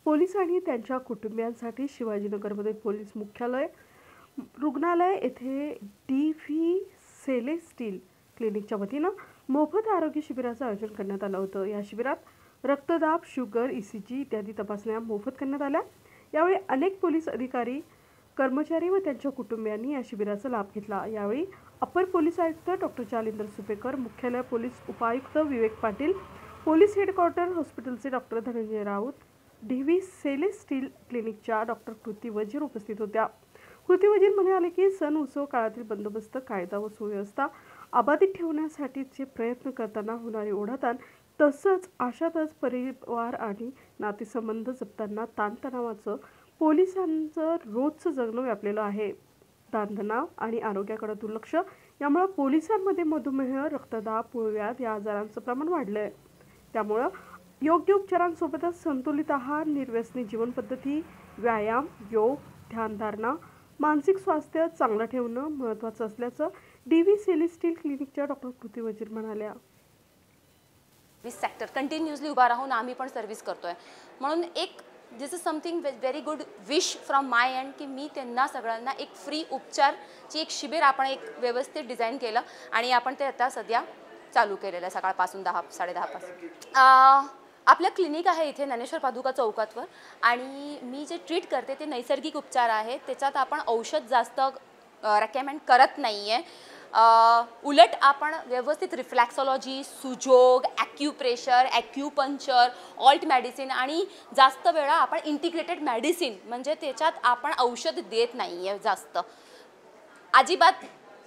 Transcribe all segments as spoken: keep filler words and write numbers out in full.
Police आणि त्यांच्या कुटुंबियांसाठी शिवाजीनगरमध्ये पोलीस मुख्यालय रुग्णालय येथे डी व्ही सेलेस्टिल क्लिनिकच्या वतीनं मोफत आरोग्य शिबिराचं आयोजन करण्यात आलं होतं। या शिबिरात रक्तदाब, शुगर, ई सी जी इत्यादी तपासण्या मोफत करण्यात आल्या। यावेळी अनेक पोलीस अधिकारी, कर्मचारी व त्यांच्या कुटुंबियांनी या शिबिराचा लाभ घेतला। यावेळी अपर पोलीस आयुक्त डॉक्टर जालिंदर सुपेकर, मुख्यालय पोलीस उपायुक्त विवेक पाटील, पोलीस हेडक्वार्टर हॉस्पिटलचे doctor Dhananjay Raut, D V Celestial क्लिनिकच्या डॉक्टर कृती वजीर उपस्थित होत्या। कृती वजीर म्हणाले की सण उत्सव काळातील बंदोबस्त, कायदा व सुव्यवस्था अबाधित ठेवण्यासाठीचे प्रयत्न करताना होणारी ओढाताण, तसंच अशातच परिवार आणि नातेसंबंध जपताना ताणतणावाचं पोलिसांचं रोजचं जगणं व्यापलेलं आहे। ताणतणाव आणि आरोग्याकडे दुर्लक्ष यामुळे पोलिसांमध्ये मधुमेह, रक्तदाब, मूळव्याध या आजारांचं प्रमाण वाढलंय। त्यामुळे योग्य उपचारांसोबतच संतुलित आहार, निर्व्यसनी जीवनपद्धती, व्यायाम, योग, ध्यानधारणा, मानसिक स्वास्थ्य चांगलं ठेवणं महत्त्वाचं असल्याचं डी व्ही सेलेस्टिल क्लिनिकच्या डॉक्टर कृती वजीर म्हणाल्या। सर्व्हिस सेक्टर कंटिन्युअसली उभा राहून आम्ही पण सर्व्हिस करतोय, म्हणून एक this is something very good wish from my end की मी त्यांना सगळ्यांना एक फ्री उपचारची एक शिबिर आपण एक व्यवस्थित डिझाईन केलं आणि आपण ते आता सध्या चालू केलेलं आहे सकाळपासून दहा साडेदहा पासून। आपलं क्लिनिक आहे इथे ज्ञानेश्वर पादुका चौकातवर आणि मी जे ट्रीट करते ते नैसर्गिक उपचार आहे। त्याच्यात आपण औषध जास्त रेकमेंड करत नाही आहे, उलट आपण व्यवस्थित reflexology, Su Jok, acupressure, acupuncture, alt medicine आणि जास्त वेळा आपण इंटिग्रेटेड मेडिसिन म्हणजे त्याच्यात आपण औषध देत नाही आहे जास्त अजिबात।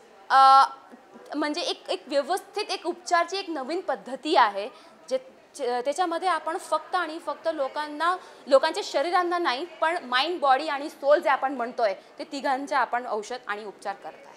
म्हणजे एक एक व्यवस्थित एक उपचारची एक नवीन पद्धती आहे जे त्याच्यामध्ये आपण फक्त आणि फक्त लोकांना लोकांच्या शरीरांना नाही पण माइंड, बॉडी आणि सोल जे आपण म्हणतोय ते तिघांचे आपण औषध आणि उपचार करतो।